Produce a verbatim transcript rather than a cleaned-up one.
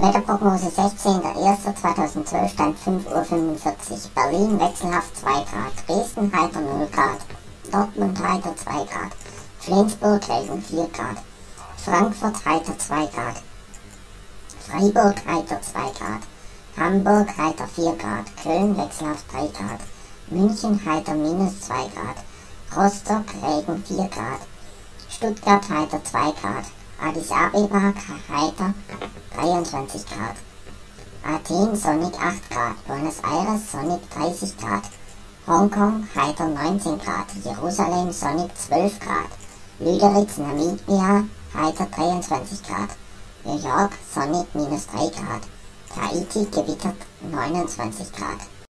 Wetterprognose sechzehnter erster zweitausendzwölf, Stand fünf Uhr fünfundvierzig. Berlin wechselhaft zwei Grad, Dresden heiter null Grad, Dortmund heiter zwei Grad, Flensburg Regen vier Grad, Frankfurt heiter zwei Grad, Freiburg heiter zwei Grad, Hamburg heiter vier Grad, Köln wechselhaft drei Grad, München heiter minus zwei Grad, Rostock Regen vier Grad, Stuttgart heiter zwei Grad, Addis Abeba heiter dreiundzwanzig Grad, Athen sonnig acht Grad, Buenos Aires sonnig dreißig Grad, Hongkong heiter neunzehn Grad, Jerusalem sonnig zwölf Grad, Lüderitz Namibia heiter dreiundzwanzig Grad, New York sonnig minus drei Grad, Tahiti gewittert neunundzwanzig Grad.